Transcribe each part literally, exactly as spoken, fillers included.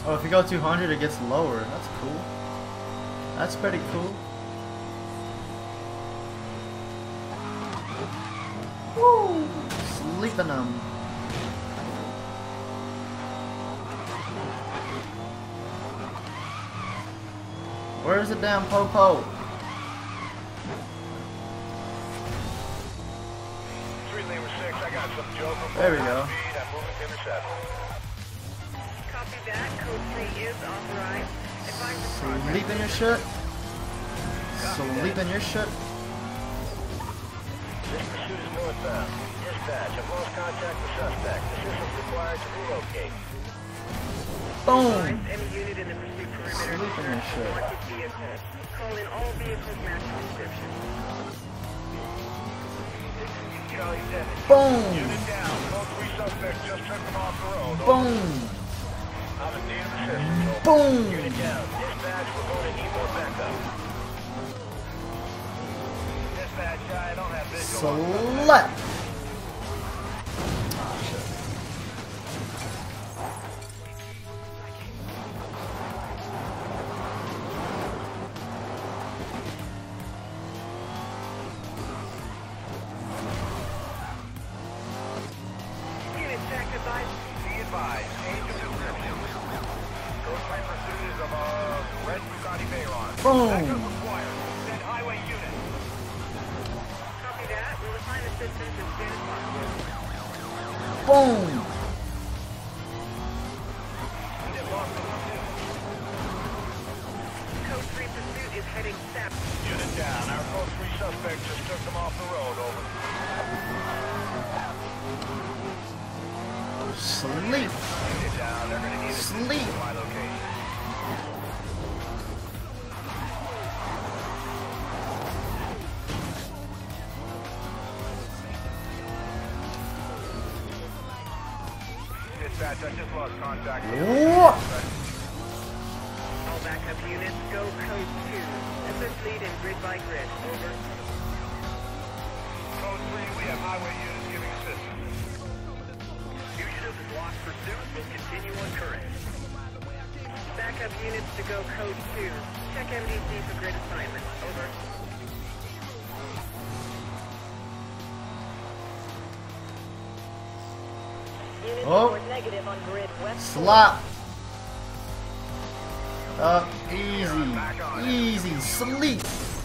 Oh, if you go two hundred, it gets lower. That's cool. That's pretty cool. Woo! Sleeping them. Where's the damn po-po? There we go. Copy that. Code three is authorized. Sleep in your shit. Sleep in your shit. This pursuit is northbound. Dispatch, I've lost contact with suspect. Assistance required to relocate. Boom. Any unit in the pursuit perimeter. Sleep in your shit. Wanted vehicle. Call in all vehicles matching description. Charlie seven. Boom. Unit down. Code three suspect just took them off the road. Boom. I'm in need of assistance. Boom. Unit down. Dispatch, we're going to need more backup. Dispatch, I don't have visual. Select. Unit check advised. Be advised. Change of description. Code three pursuit is of a red Bugatti Veyron. Boom. Backup required. Send highway unit. Copy that. We'll assign assistance as soon as possible. Boom. Unit lost in pursuit. Code three pursuit is heading south. Unit down. Our code three suspect just took them off the road. Over. Sleep. Unit down. They're going to need Sleep. assistance at my location. Dispatch, I just lost contact with What? All backup units, go code two. Assist lead in grid by grid. Over. Code three, we have highway units giving assistance. Fugitive lost pursuit will continue on current. Backup units to go code two. Check M D C for grid assignment. Over. Units Oh. report negative on grid west. Slap. Up. Easy. Easy. Sleep.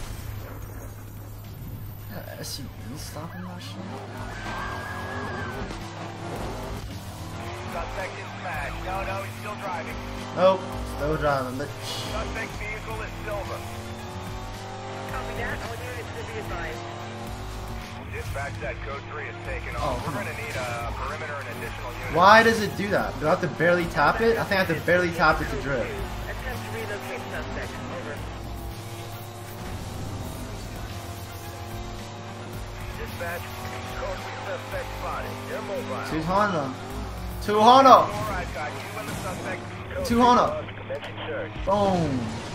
Yeah, S U V stopping that shit. Suspect is smashed. No, no, he's still driving. Nope. Still driving, bitch. Suspect vehicle is silver. Copy that. All units will be advised. Dispatch, that code three is taken Oh, off. come We're on. going to need a perimeter and additional units. Why does it do that? Do I have to barely tap it? I think I have to barely tap it to drift. Attempt to relocate suspect. Over. Dispatch, code three suspect spotted. They're mobile. two hundred. two hundred. All right, got you and the suspect. Code two three hundred. plus, commencing search. Boom.